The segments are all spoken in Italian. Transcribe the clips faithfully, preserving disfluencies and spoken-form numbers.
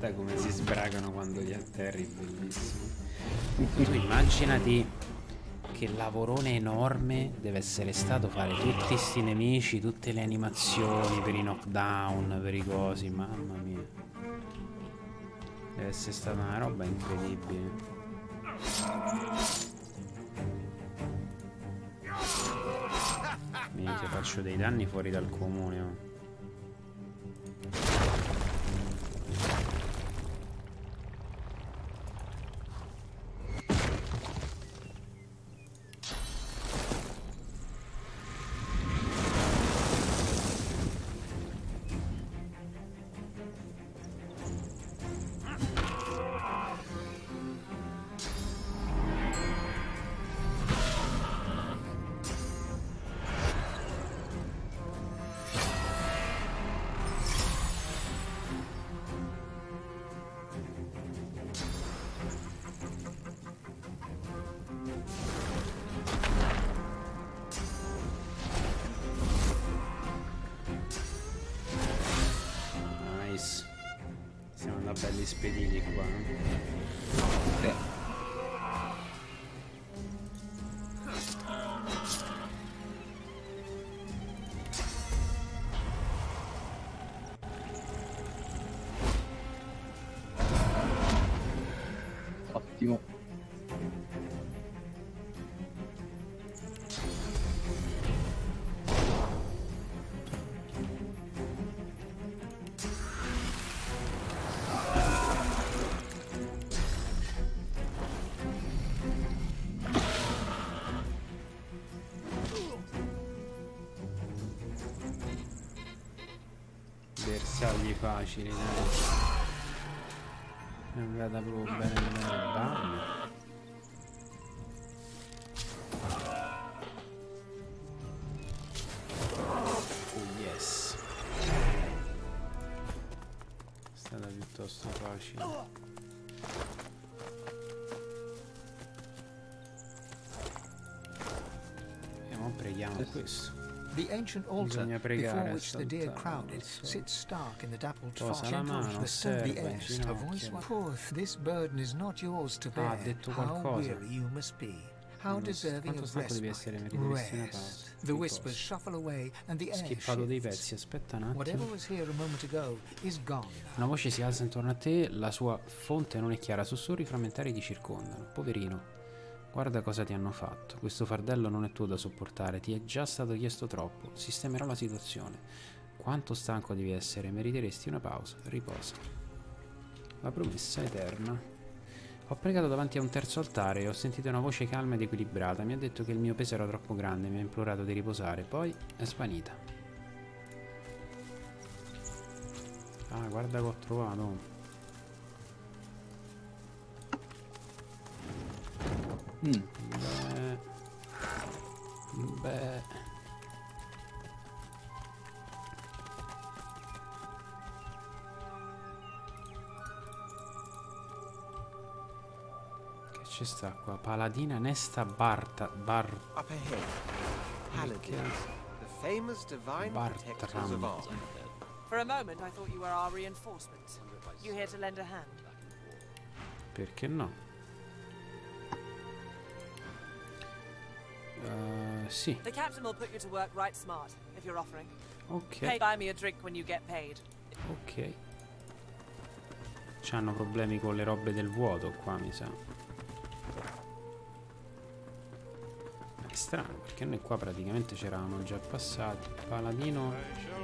Guarda come si sbragano quando gli atterri, bellissimo. Tu immaginati che lavorone enorme deve essere stato fare tutti sti nemici, tutte le animazioni per i knockdown, per i cosi, mamma mia. Deve essere stata una roba incredibile. Minchia, faccio dei danni fuori dal comune, oh. Belli spediti qua. Sì. Ottimo. Bersagli facili, dai. È andata proprio bene bene. Bam. Oh yes. È stata piuttosto facile. E ora preghiamo questo. The ancient altar before which the deer crowded sits stark in the dappled fog. Gentle the stony airs, a voice forth. This burden is not yours to bear. How weary you must be. How deserving of respite. Rest. The whispers shuffle away and the air Schippato dei pezzi, aspetta un attimo. Whatever was here a moment ago is gone. Una voce si alza intorno a te, la sua fonte non è chiara, sussurri frammentari ti circondano. Poverino. Guarda cosa ti hanno fatto. Questo fardello non è tuo da sopportare. Ti è già stato chiesto troppo. Sistemerò la situazione. Quanto stanco devi essere. Meriteresti una pausa. Riposa. La promessa eterna. Ho pregato davanti a un terzo altare e ho sentito una voce calma ed equilibrata. Mi ha detto che il mio peso era troppo grande. Mi ha implorato di riposare. Poi è svanita. Ah, guarda che ho trovato. Mm. Beh, beh. Che ci sta qua? Paladina Nesta Barta Bar Up ahead, Paladin, the famous divine protectors of Ark. For a moment I thought you were our reinforcements. You here to lend a hand? Perché no? Uh, sì. The captain will put you to work right smart if you're offering. Ok. Pay, buy me a drink when you get paid. Ok. C'hanno problemi con le robe del vuoto qua, mi sa. Ma è strano, perché noi qua praticamente c'eravamo già passati. Paladino.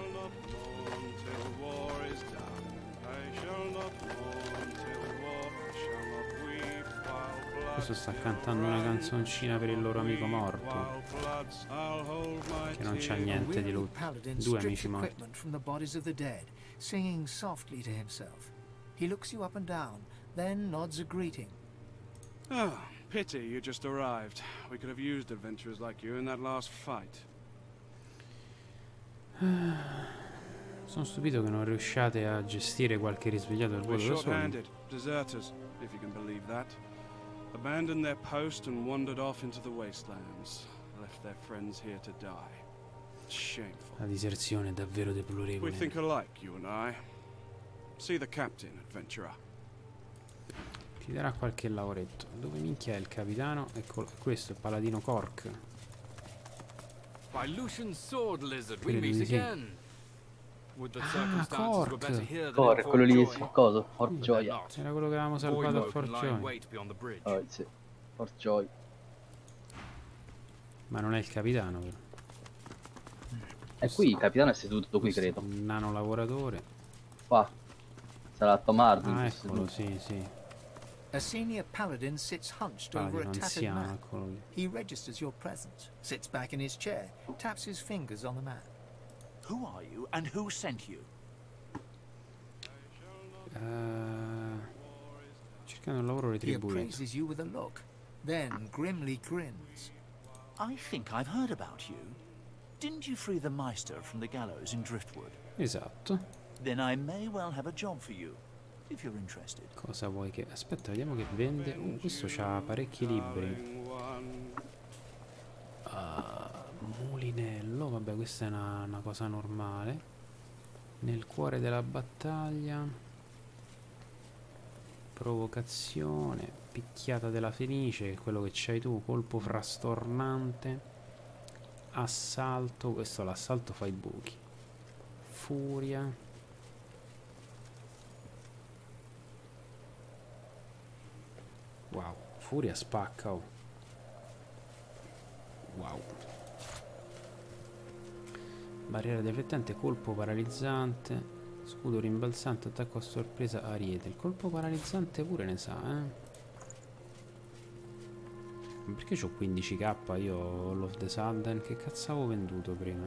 Questo sta cantando una canzoncina per il loro amico morto, che non c'ha niente di lui. Due amici morti. Singing softly to himself. He looks you up and down, then nods a greeting. Oh, pity you just arrived. We could have used adventurers like you in that last fight. Sono stupito che non riusciate a gestire qualche risvegliato del vuoto da soli. Short-handed deserters, if you can believe that. Abandoned their post and wandered off into the wastelands. Left their friends here to die. Shameful. La diserzione è davvero deplorevole. We think alike, you and I. See the captain, adventurer. Ti darà qualche lavoretto. Dove minchia è il capitano? Eccolo, questo è il paladino Cork. By Lucian's sword, lizard, we Credo meet di sì. again. Would the Ah, circumstances were better Cork. here than Corre, in quello lì, Fort Joy. cosa? Fort Joy. Era quello che avevamo salvato a Boymo Fort can lie in Joy. wait beyond the bridge. Oh, sì. Fort Joy. Ma non è il capitano, però. E qui il capitano è seduto qui, credo. Un nano lavoratore. Qua. Sarà Tomardo. Ah, eccolo, sì, sì. A senior paladin sits hunched over a Paladino tattered anziano, map. eccolo lì. He registers your presence, sits back in his chair, taps his fingers on the map. Who are you and who sent you? Uh, cercando un lavoro He retribuito. appraises you with a look, then grimly grins. I think I've heard about you. Didn't you free the Meister from the gallows in Driftwood? Esatto. Then I may well have a job for you, if you're interested. Cosa vuoi che... Aspetta, vediamo che vende. Uh, questo c'ha parecchi libri. Uh, mulinello, vabbè, questa è una, una cosa normale. Nel cuore della battaglia. Provocazione. Picchiata della Fenice, che è quello che c'hai tu. Colpo frastornante. Assalto. Questo l'assalto fa i buchi. Furia. Wow, furia spacca, oh. Wow. Barriera deflettente, colpo paralizzante, scudo rimbalzante, attacco a sorpresa, ariete. Il colpo paralizzante pure ne sa, eh. Perché c'ho quindici k io All of the Sudden? Che cazzo avevo venduto prima?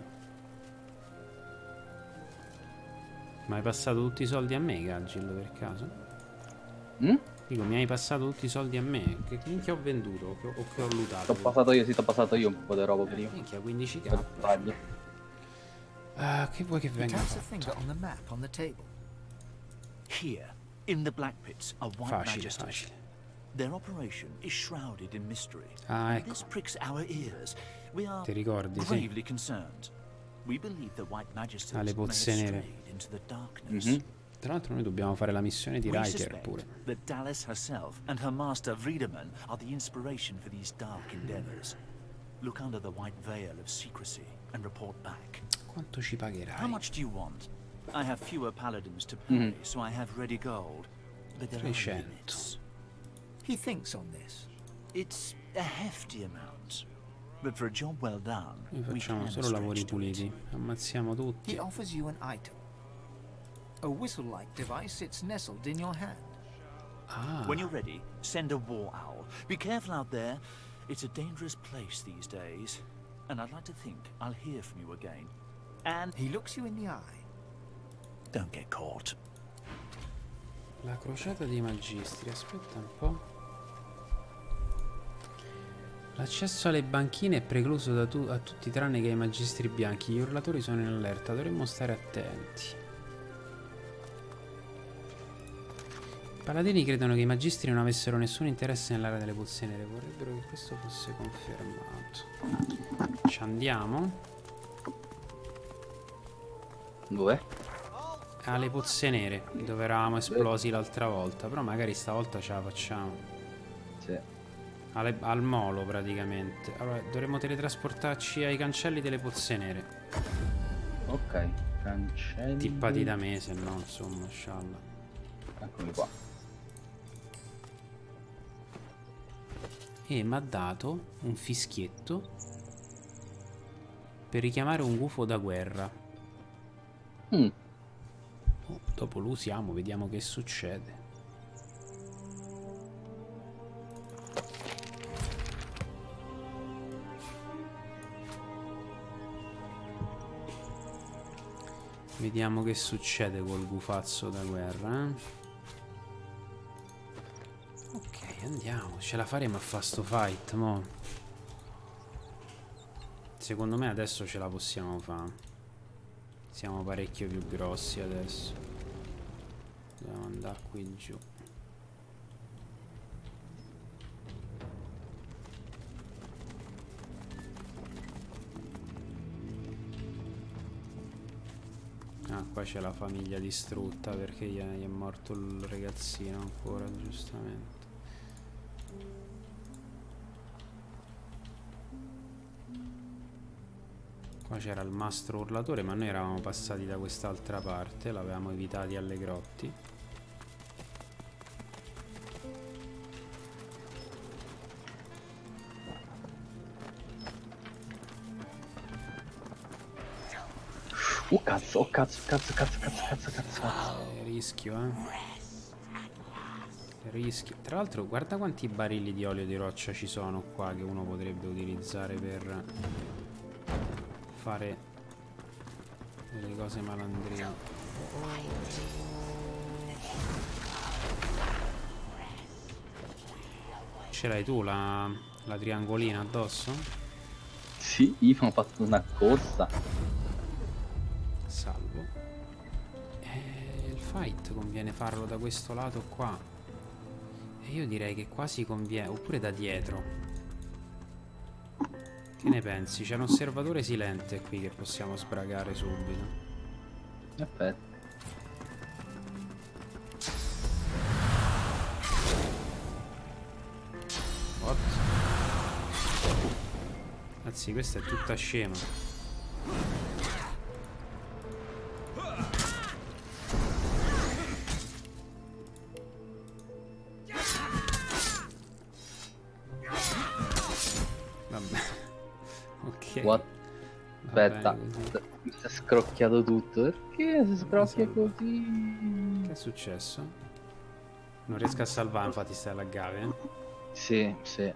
Ma hai passato tutti i soldi a me, Gagil, per caso? Mm? Dico, mi hai passato tutti i soldi a me. Che minchia ho venduto o che, o che ho lootato? T'ho passato io, sì, t'ho passato io un po' di roba prima. Minchia, quindici k. Per sbaglio. Ah, che vuoi che He venga taps a fatto? finger on the map on the table. Here, in the Black Pits, are White Facile, Magisters. facile. Their operation is shrouded in mystery. Ah, And ecco. this pricks our ears. We are Ti ricordi, sì. gravely concerned. We believe the White Magisters Ah, le may have pozze nere. strayed into the darkness. Mhm. Tra l'altro noi dobbiamo fare la missione di We Riker suspect pure. that Dallas herself and her master Vriedemann are the inspiration for these dark endeavors. Look under the white veil of secrecy and report back. Quanto ci How pagherai? much do you want? I have fewer paladins to pay, Mhm. so I have ready gold. But there are trecento. limits. He thinks on this. It's a hefty amount. But for a job well done, Noi we facciamo can solo stretch lavori to it. puliti. Ammazziamo tutti. He offers you an item. A whistle-like device sits nestled in your hand. Ah, When you're ready, send a war owl. Be careful out there. It's a dangerous place these days. And I'd like to think I'll hear from you again. And He looks you in the eye. don't get caught. la crociata dei magistri. Aspetta un po'. L'accesso alle banchine è precluso da tu a tutti tranne che ai magistri bianchi. Gli urlatori sono in allerta, dovremmo stare attenti. I paladini credono che i magistri non avessero nessun interesse nell'area delle pozze nere. Vorrebbero che questo fosse confermato. Ci andiamo? Dove? Alle pozze nere, dove eravamo esplosi l'altra volta. Però magari stavolta ce la facciamo. Sì. Alle- al molo praticamente. Allora dovremmo teletrasportarci ai cancelli delle pozze nere. Ok. Cancelli. Tippati da me, se no insomma scialla. Eccoli qua. E mi ha dato un fischietto per richiamare un gufo da guerra. Mm. Oh, dopo lo usiamo, vediamo che succede. Vediamo che succede col gufazzo da guerra, eh? Ok, andiamo, ce la faremo a fare sto fight, mo. Secondo me adesso ce la possiamo fare. Siamo parecchio più grossi adesso. Dobbiamo andare qui giù. Ah, qua c'è la famiglia distrutta perché gli è, gli è morto il ragazzino ancora, giustamente. Qua c'era il mastro urlatore, ma noi eravamo passati da quest'altra parte, l'avevamo evitati alle grotti. Oh cazzo, oh cazzo, cazzo, cazzo, cazzo, cazzo, cazzo, cazzo. Eh, rischio, eh. Rischio. Tra l'altro, guarda quanti barili di olio di roccia ci sono qua che uno potrebbe utilizzare per fare delle cose malandrine. Ce l'hai tu la, la triangolina addosso? Sì, io mi ho fatto una corsa. Salvo. E il fight conviene farlo da questo lato qua. E io direi che quasi conviene, oppure da dietro. Che ne pensi? C'è un osservatore silente qui che possiamo sbragare subito. Aspetta. What? Anzi, questa è tutta scema. What? Aspetta, mi si è scrocchiato tutto. Perché si scrocchia così? Che è successo? Non riesco a salvare, infatti stai alla gave, eh? Sì, sì.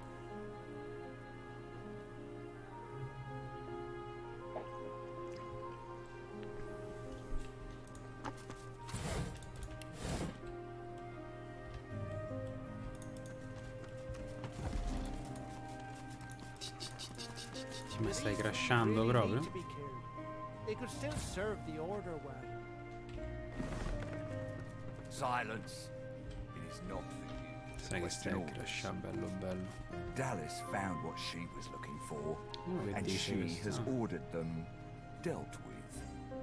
Ma stai crashando proprio? Silence. It is not for you. Sai che stai crashando bello bello. Dallas found what she was looking for, oh, and she has ordered them dealt with.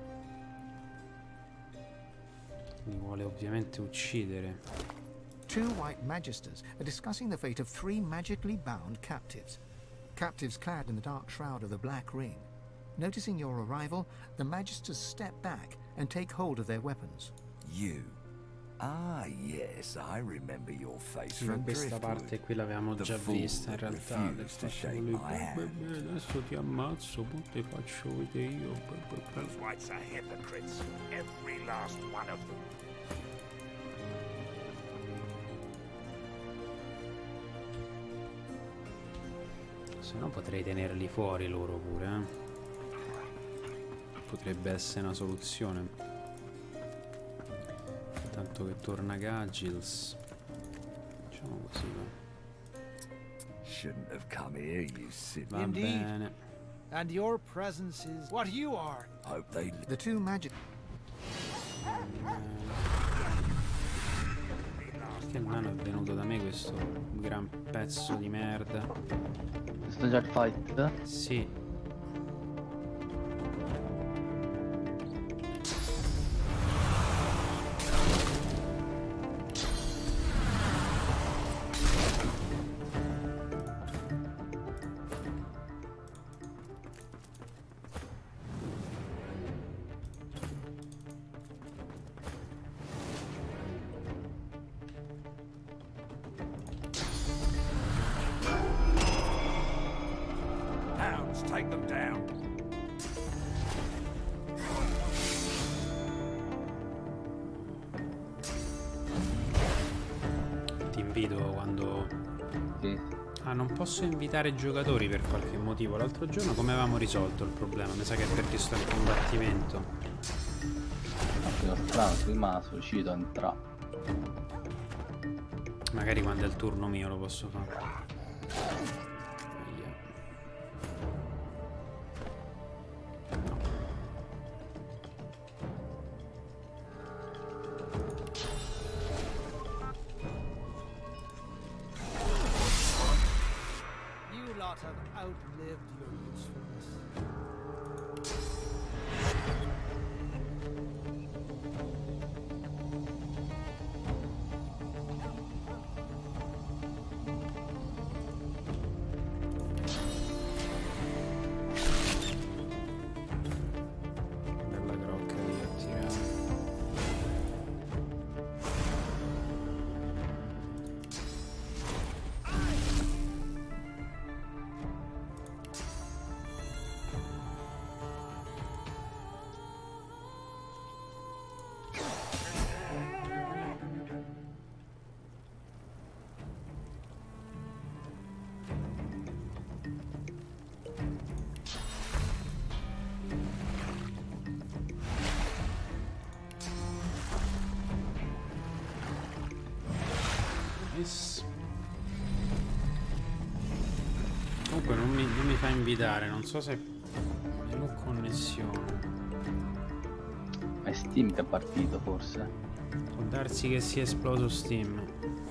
Mi vuole ovviamente uccidere. Two white magisters are discussing the fate of three magically bound captives. Captives clad in the dark shroud of the Black Ring. Noticing your arrival, the magisters step back and take hold of their weapons. You? Ah, yes, I remember your face sì, from questa parte qui l'avevamo già vista in realtà. Del fatto che lui, beh, adesso ti ammazzo, poi ti faccio vedere io. Those whites are hypocrites, every last one of them. Se no potrei tenerli fuori loro pure, eh? Potrebbe essere una soluzione. Tanto che torna Gagils. Facciamo così, va. Shouldn't have come here, you silly. Va bene. And your presence is what you are. Hope they The two magic Perché il nano è venuto da me questo gran pezzo di merda. Questo già il fight? Sì. take them down. Ti invito quando... Sì. Ah, non posso invitare giocatori per qualche motivo. L'altro giorno come avevamo risolto il problema? Mi sa che è perché sto in combattimento. Sono strano, prima sono riuscito a entrare. Magari quando è il turno mio lo posso fare. Nice. Comunque non mi, non mi fa invitare, non so se menu connessione. È Steam che è partito forse. Può darsi che sia esploso Steam.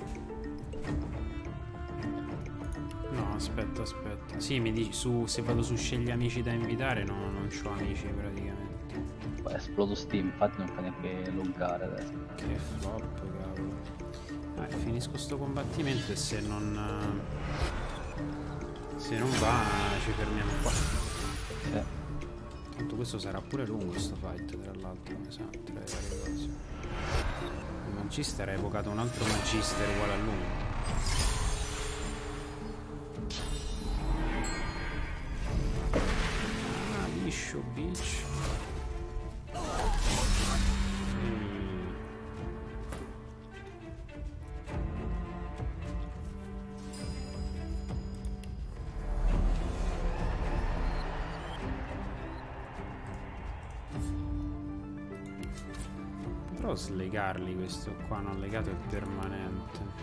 No, aspetta, aspetta. Sì, mi dici su se vado su scegli amici da invitare, no, non c'ho amici praticamente. È esploso Steam, infatti non fa neanche loggare adesso. Che flop, cavolo. Dai, finisco sto combattimento e se non... Se non va ci fermiamo qua. Sì. Tanto questo sarà pure lungo sto fight, tra l'altro, mi sa, tra le varie cose. Il Magister ha evocato un altro Magister uguale a lui. Ah, liscio, bitch. Potrò slegarli, questo qua non legato è permanente.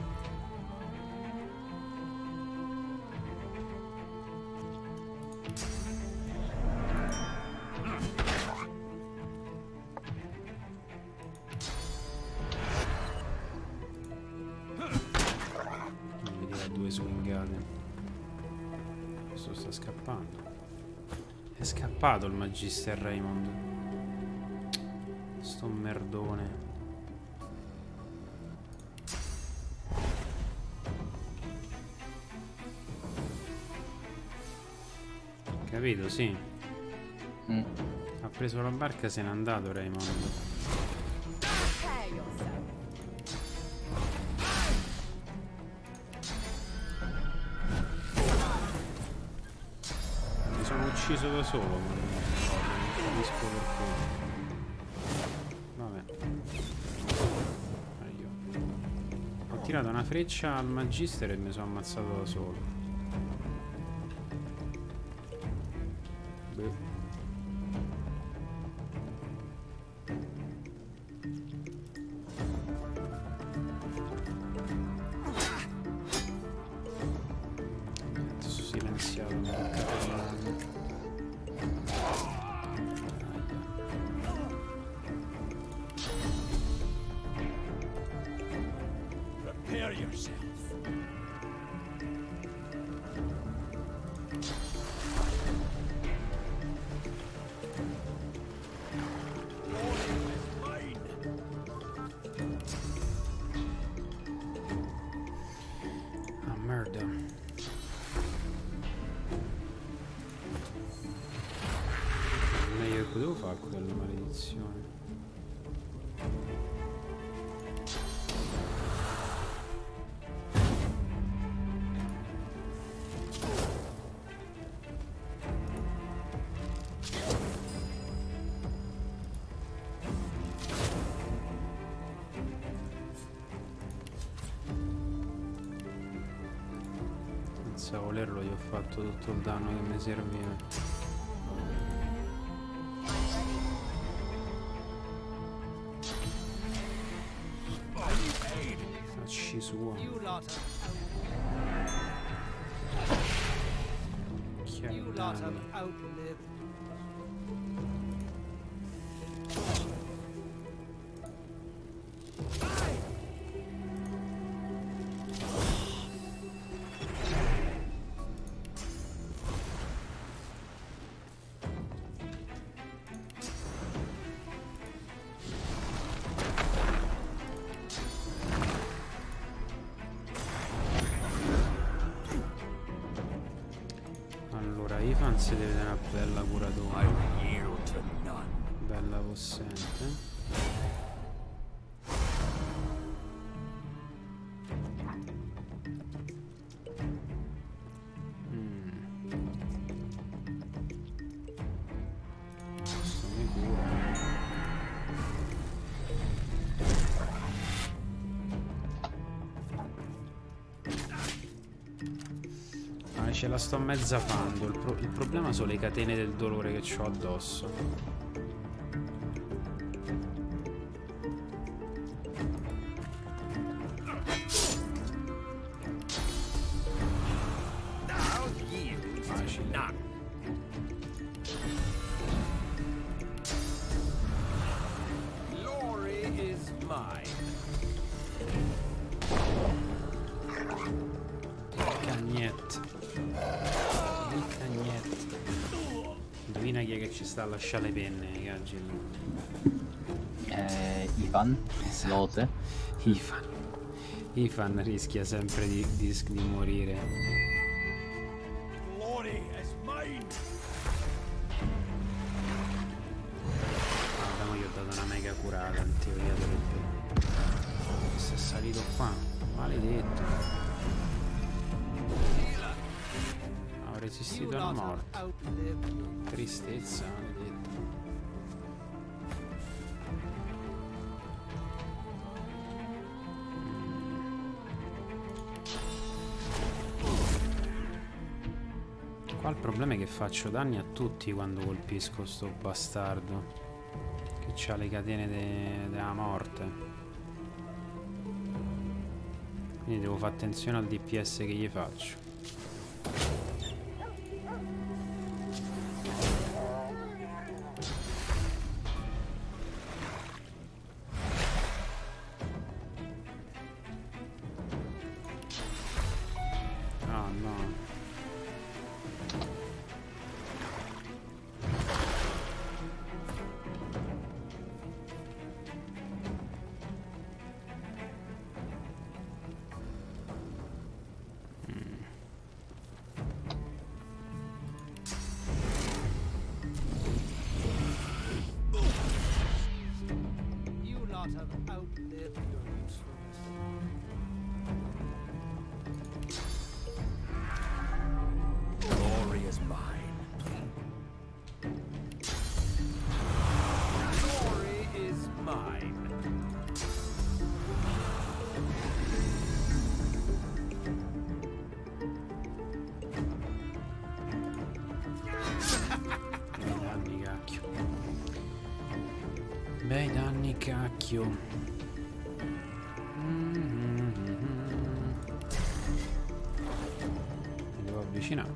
Mi dirà due swingate. Questo sta scappando. È scappato il Magister Raymond. Sto merdone. Capito, sì. Mm. Ha preso la barca e se n'è andato Raymond. Mi sono ucciso da solo, ma non capisco perché. Ho tirato una freccia al Magister e mi sono ammazzato da solo. Beh. Adesso silenziato mi Prepare yourself. Ah, merda. Meglio che potevo fare quella maledizione. Senza volerlo gli ho fatto tutto il danno che mi serviva. Facci sua. Allora, Ifan si deve dare una bella curatura. Bella possente. Ce la sto mezza fando. Il, pro il problema sono le catene del dolore che ho addosso. Cagnette. Il cagnette. Indovina chi è che ci sta a lasciare le penne, Gagil? Eh, Ivan. Esatto. Lose. Ivan. Ivan rischia sempre di, di, di morire. Guarda, io ho dato una mega curata, in teoria dovrebbe. Se è salito qua, maledetto. Ho resistito alla morte. Tristezza, maledetto. Qua il problema è che faccio danni a tutti quando colpisco sto bastardo che c'ha le catene de della morte. Quindi devo fare attenzione al D P S che gli faccio. Ah no. Bei danni, cacchio. Mm-hmm. Mi devo avvicinare.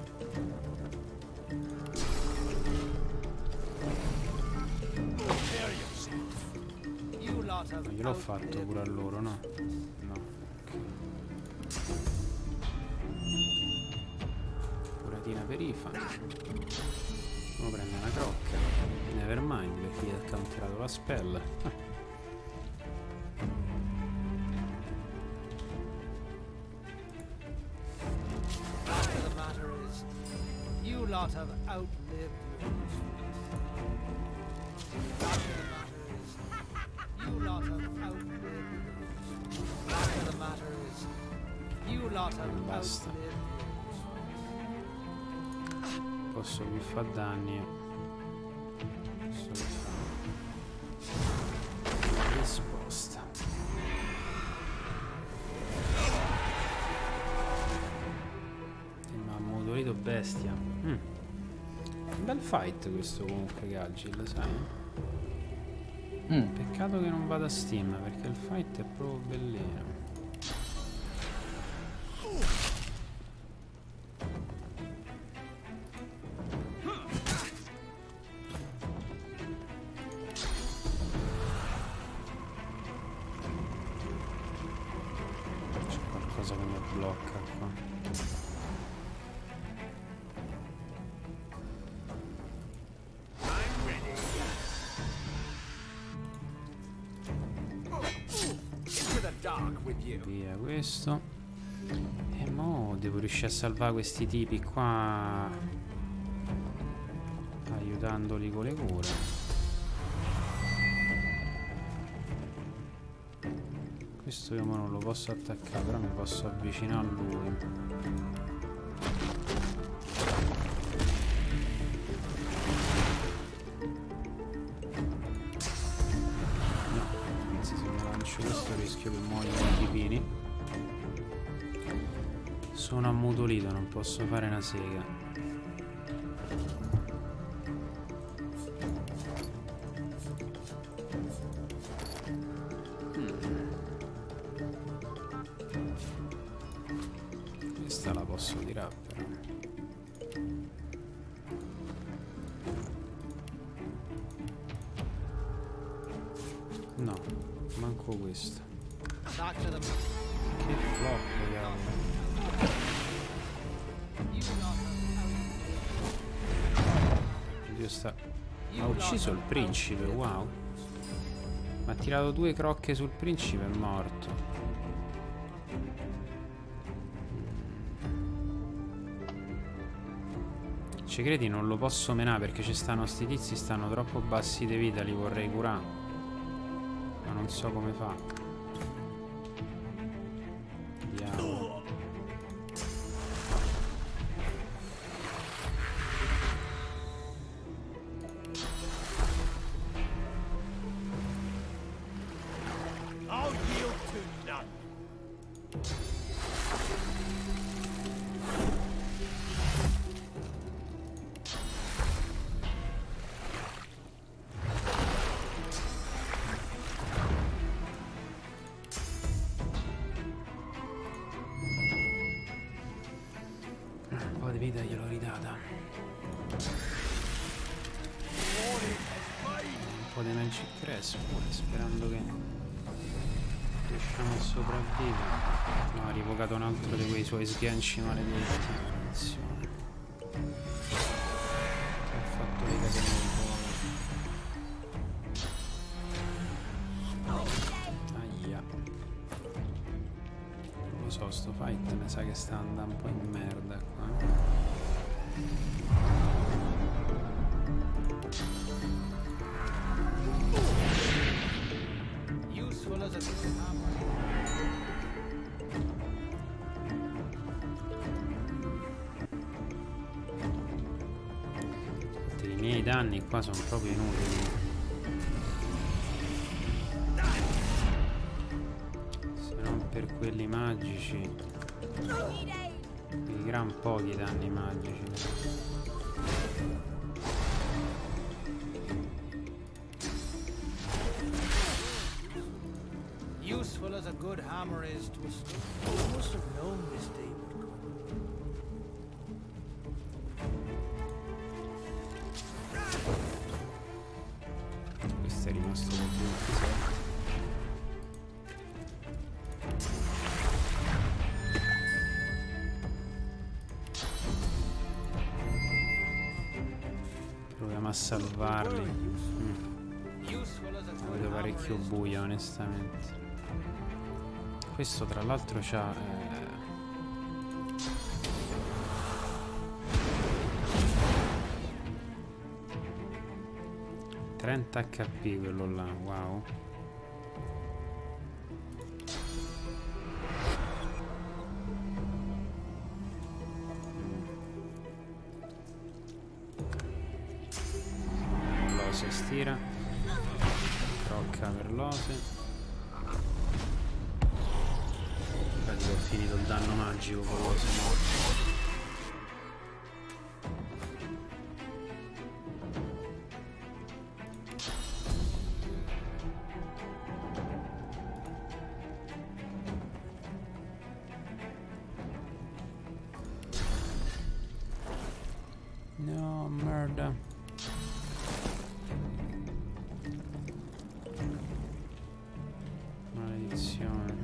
Non gliel'ho fatto pure a loro, no? No. Okay. Curatina per Ifan. Uno prende una crocca. Nevermind, perché gli ha counterato la spell. You lot have outlived You lot have outlived The matter is You lot have Basta. Posso più far danni. Posso fare risposta. Ma ha modulito bestia. Mm. Un bel fight questo comunque, Gagil, sai? Mm. Peccato che non vada a Steam, perché il fight è proprio bellino. C'è qualcosa che mi blocca qua. Via questo. E mo devo riuscire a salvare questi tipi qua, aiutandoli con le cure. Questo io mo non lo posso attaccare, però mi posso avvicinare a lui. Questo rischio che muoiono i tipini. Sono ammutolito, non posso fare una sega. Hmm. Questa la posso tirare però. No. Manco questo. Che flop, cavolo. Dio sta... Ha ucciso il principe, wow. Ma ha tirato due crocche sul principe, è morto. Ci credi? Non lo posso menare perché ci stanno sti tizi, stanno troppo bassi di vita, li vorrei curare. Ma non so come fa. Diavolo. Vita gliel'ho ridata. Un po' di Magic Crest pure, sperando che riusciamo a sopravvivere. No, ha rivocato un altro di quei suoi sganci maledetti. Attenzione. Ha fatto le catene di cuore. Aia. Non lo so, sto fight mi sa che sta andando un po' in merda qua. I miei danni qua sono proprio inutili. Se non per quelli magici, di gran pochi danni magici. Useful as a good hammer is to a stone. You must have known this day would come. Questo è rimasto con ventisette. Proviamo a salvarli. Mm. Vedo parecchio buio onestamente. Questo tra l'altro c'ha eh... trenta H P quello là, wow. L'ose stira. Crocca per l'ose. Ho finito il danno magico con l'ose morto. No, merda. Maledizione.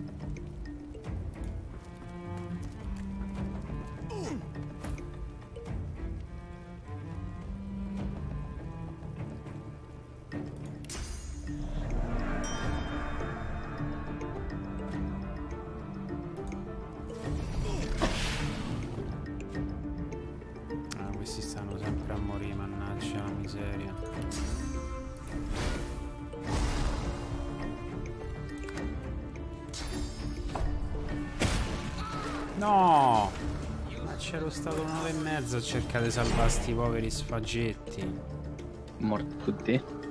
Questi stanno sempre a morire, mannaggia la miseria. No! Ma c'ero stato nove e mezzo a cercare di salvare sti poveri sfagetti. Morto tutti?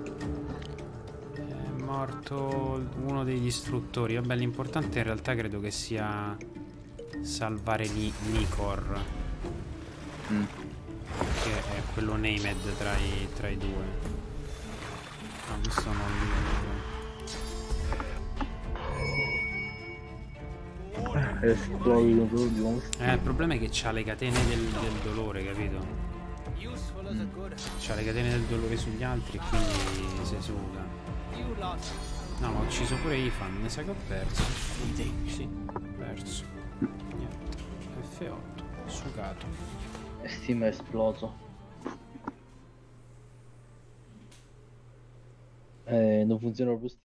È morto uno dei distruttori. Vabbè, l'importante in realtà credo che sia salvare Ni Nicor. Mm. Che è quello named tra i, tra i due. No, questo non li vedo. Eh, il problema è che c'ha le catene del, del dolore, capito? C'ha le catene del dolore sugli altri e quindi si esuda. No, ma ho ucciso pure Ifan, ne sa che ho perso. Sì, ho perso. Niente. F otto, sugato. Steam è esploso. Eh, non funziona proprio Steam.